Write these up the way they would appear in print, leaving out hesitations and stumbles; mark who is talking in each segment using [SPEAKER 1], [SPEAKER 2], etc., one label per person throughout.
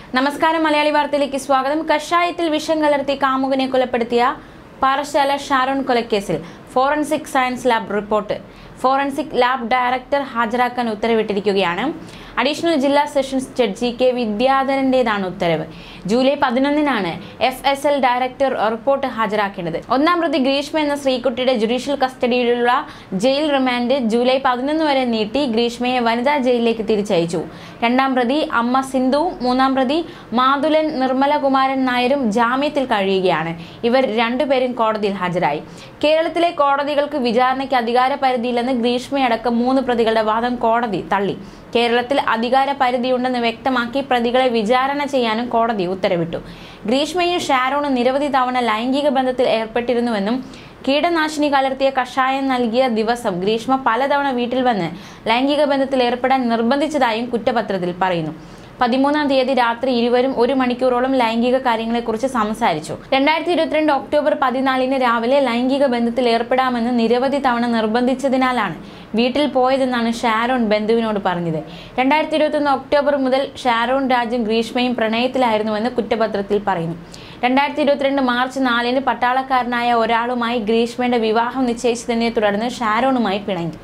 [SPEAKER 1] നമസ്കാരം മലയാളി വാർത്തയിലേക്ക് സ്വാഗതം. കഷായത്തിൽ വിഷം കലർത്തി കാമുകനെ കൊലപ്പെടുത്തിയ പാറശാല ഷാരോൺ കൊലക്കേസിൽ forensic science lab report forensic lab director ഹാജരാക്കാൻ ഉത്തരവിട്ടിരിക്കുകയാണ്. അഡീഷണൽ ജില്ലാ സെഷൻസ് ജഡ്ജി കെ വിദ്യാധരന്റേതാണ് ഉത്തരവ്. ജൂലൈ 11-നാണ് FSL ഡയറക്ടർ റിപ്പോർട്ട് ഹാജരാക്കേണ്ടത്. ഒന്നാം പ്രതി ഗ്രീഷ്മ എന്ന ശ്രീകുട്ടിയുടെ ജുഡീഷ്യൽ കസ്റ്റഡിയിലുള്ള ജയിൽ റിമാൻഡ് ജൂലൈ 11 വരെ നീട്ടി ഗ്രീഷ്മയെ വനിതാ ജയിലിലേക്ക് തിരിച്ചയച്ചു. രണ്ടാം പ്രതി അമ്മ സിന്ധുവും മൂന്നാം പ്രതി മാതുലൻ നിർമ്മലകുമാരൻ നായരും ജാമ്യത്തിൽ കഴിയുകയാണ്. ഇവർ രണ്ടുപേരും കോടതിയിൽ ഹാജരായി. കേരളത്തിലെ കോടതികൾക്ക് വിചാരണയ്ക്ക് അധികാര പരിധിയില്ലെന്ന് ഗ്രീഷ്മയടക്കം 3 പ്രതികളുടെ വാദം കോടതി തള്ളി. കേരളത്തിൽ അധികാര പരിധിയുണ്ടെന്ന് വ്യക്തമാക്കി പ്രതികളെ വിചാരണ ചെയ്യാനും കോടതി ഉത്തരവിട്ടു. ഗ്രീഷ്മയും ഷാരോണും നിരവധി തവണ ലൈംഗിക ബന്ധത്തിൽ ഏർപ്പെട്ടിരുന്നുവെന്നും കീടനാശിനി കലർത്തിയ കഷായം നൽകിയ ദിവസം ഗ്രീഷ്മ പലതവണ വീട്ടിൽ വന്ന് ലൈംഗിക ബന്ധത്തിൽ ഏർപ്പെടാൻ നിർബന്ധിച്ചതായും കുറ്റപത്രത്തിൽ പറയുന്നു. 13-ാം തീയതി രാത്രി ഇരുവരും 1 മണിക്കൂറോളം ലൈംഗിക കാര്യങ്ങളെക്കുറിച്ച് സംസാരിച്ചു. 2022 ഒക്ടോബർ 14-ന് രാവിലെ ലൈംഗിക ബന്ധത്തിൽ ഏർപ്പെടാമെന്ന് നിരവധി തവണ നിർബന്ധിച്ചതിനാലാണ് വീട്ടിൽ പോയതെന്നാണ് ഷാരോൺ ബന്ധുവിനോട് പറഞ്ഞത്. 2021 ഒക്ടോബർ മുതൽ ഷാരോൺ രാജും ഗ്രീഷ്മയും പ്രണയത്തിലായിരുന്നുവെന്ന് കുറ്റപത്രത്തിൽ പറയുന്നു. 2022 മാർച്ച് 4-ന് പട്ടാളക്കാരനായ ഒരാളുമായി ഗ്രീഷ്മയുടെ വിവാഹം നിശ്ചയിച്ചതിനെ തുടർന്ന് ഷാരോണുമായി പിണങ്ങി.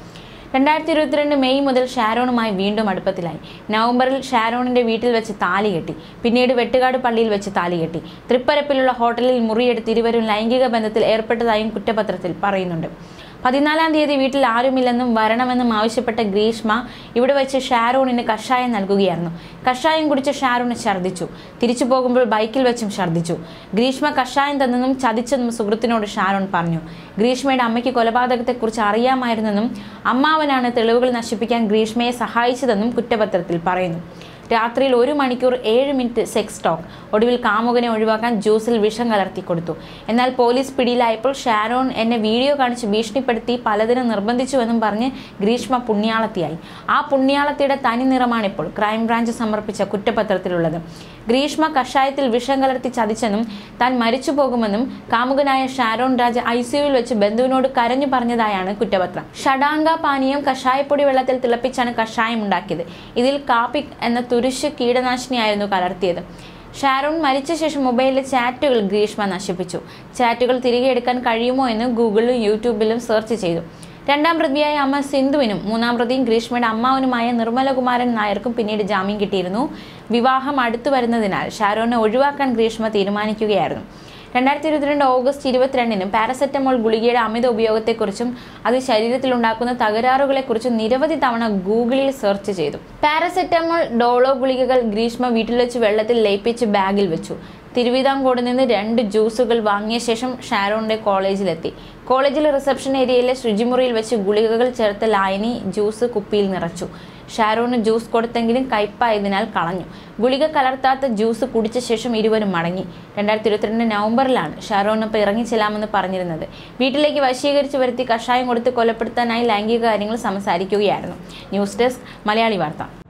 [SPEAKER 1] 2022 മെയ് മുതൽ ഷാരോണുമായി വീണ്ടും അടുപ്പത്തിലായി. നവംബറിൽ ഷാരോണിന്റെ വീട്ടിൽ വെച്ച് താലി കെട്ടി. പിന്നീട് വെട്ടുകാട് പള്ളിയിൽ വെച്ച് താലി കെട്ടി. തൃപ്പരപ്പിലുള്ള ഹോട്ടലിൽ മുറിയെടുത്ത് ഇരുവരും ലൈംഗിക ബന്ധത്തിൽ ഏർപ്പെട്ടതായും കുറ്റപത്രത്തിൽ പറയുന്നുണ്ട്. 14-ാം തീയതി വീട്ടിൽ ആരുമില്ലെന്നും വരണമെന്നും ആവശ്യപ്പെട്ട ഗ്രീഷ്മ ഇവിടെ വെച്ച് ഷാരോണിന് കഷായം നൽകുകയായിരുന്നു. കഷായം കുടിച്ച ഷാരോണ് ഛർദ്ദിച്ചു. തിരിച്ചു പോകുമ്പോൾ ബൈക്കിൽ വെച്ചും ഛർദ്ദിച്ചു. ഗ്രീഷ്മ കഷായം തന്നെന്നും ചതിച്ചെന്നും സുഹൃത്തിനോട് ഷാരോൺ പറഞ്ഞു. ഗ്രീഷ്മയുടെ അമ്മയ്ക്ക് കൊലപാതകത്തെക്കുറിച്ച് അറിയാമായിരുന്നെന്നും അമ്മാവനാണ് തെളിവുകൾ നശിപ്പിക്കാൻ ഗ്രീഷ്മയെ സഹായിച്ചതെന്നും കുറ്റപത്രത്തിൽ പറയുന്നു. രാത്രിയിൽ 1 മണിക്കൂർ 7 മിനിറ്റ് സെക്സ് ടോക്ക്. ഒടുവിൽ കാമുകനെ ഒഴിവാക്കാൻ ജ്യൂസിൽ വിഷം കലർത്തി കൊടുത്തു. എന്നാൽ പോലീസ് പിടിയിലായപ്പോൾ ഷാരോൺ എന്നെ വീഡിയോ കാണിച്ച് ഭീഷണിപ്പെടുത്തി പലതിനും നിർബന്ധിച്ചുവെന്നും പറഞ്ഞ് ഗ്രീഷ്മ പുണ്യാളത്തിയായി. ആ പുണ്യാളത്തിയുടെ തനി നിറമാണിപ്പോൾ ക്രൈംബ്രാഞ്ച് സമർപ്പിച്ച കുറ്റപത്രത്തിലുള്ളത്. ഗ്രീഷ്മ കഷായത്തിൽ വിഷം കലർത്തി ചതിച്ചെന്നും താൻ മരിച്ചു പോകുമെന്നും കാമുകനായ ഷാരോൺ രാജ് ICUവിൽ വെച്ച് ബന്ധുവിനോട് കരഞ്ഞു പറഞ്ഞതായാണ് കുറ്റപത്രം. ഷഡാംഗ പാനീയം കഷായപ്പൊടി വെള്ളത്തിൽ തിളപ്പിച്ചാണ് കഷായം ഉണ്ടാക്കിയത്. ഇതിൽ കാപ്പിക് എന്ന തുരിശ് കീടനാശിനിയായിരുന്നു കലർത്തിയത്. ഷാരോൺ മരിച്ച ശേഷം മൊബൈലിലെ ചാറ്റുകൾ ഗ്രീഷ്മ നശിപ്പിച്ചു. ചാറ്റുകൾ തിരികെ എടുക്കാൻ കഴിയുമോ എന്ന് ഗൂഗിളിലും യൂട്യൂബിലും സെർച്ച് ചെയ്തു. രണ്ടാം പ്രതിയായ അമ്മ സിന്ധുവിനും മൂന്നാം പ്രതിയും ഗ്രീഷ്മയുടെ അമ്മാവനുമായ നിർമ്മലകുമാരൻ നായർക്കും പിന്നീട് ജാമ്യം കിട്ടിയിരുന്നു. വിവാഹം അടുത്തു വരുന്നതിനാൽ ഷാരോണിനെ ഒഴിവാക്കാൻ ഗ്രീഷ്മ തീരുമാനിക്കുകയായിരുന്നു. 2022 ഓഗസ്റ്റ് 22-നും പാരസെറ്റമോൾ ഗുളികയുടെ അമിത ഉപയോഗത്തെക്കുറിച്ചും അത് ശരീരത്തിലുണ്ടാക്കുന്ന തകരാറുകളെക്കുറിച്ചും നിരവധി തവണ ഗൂഗിളിൽ സെർച്ച് ചെയ്തു. പാരസെറ്റമോൾ ഡോളോ ഗുളികകൾ ഗ്രീഷ്മ വീട്ടിൽ വെച്ച് വെള്ളത്തിൽ ലയിപ്പിച്ച് ബാഗിൽ വെച്ചു. തിരുവിതാംകൂട് നിന്ന് 2 ജ്യൂസുകൾ വാങ്ങിയ ശേഷം ഷാരോണിന്റെ കോളേജിലെത്തി. കോളേജിലെ റിസപ്ഷൻ ഏരിയയിലെ ശുചിമുറിയിൽ വെച്ച് ഗുളികകൾ ചേർത്ത ലായനി ജ്യൂസ് കുപ്പിയിൽ നിറച്ചു. ഷാരോണിന് ജ്യൂസ് കൊടുത്തെങ്കിലും കയ്പായതിനാൽ കളഞ്ഞു. ഗുളിക കലർത്താത്ത ജ്യൂസ് കുടിച്ച ശേഷം ഇരുവരും മടങ്ങി. 2022 നവംബറിലാണ് ഷാരോണിനൊപ്പം ഇറങ്ങിച്ചെല്ലാമെന്ന് പറഞ്ഞിരുന്നത്. വീട്ടിലേക്ക് വശീകരിച്ച് വരുത്തി കഷായം കൊടുത്ത് കൊലപ്പെടുത്താനായി ലൈംഗിക കാര്യങ്ങൾ സംസാരിക്കുകയായിരുന്നു. ന്യൂസ് ഡെസ്ക് മലയാളി വാർത്ത.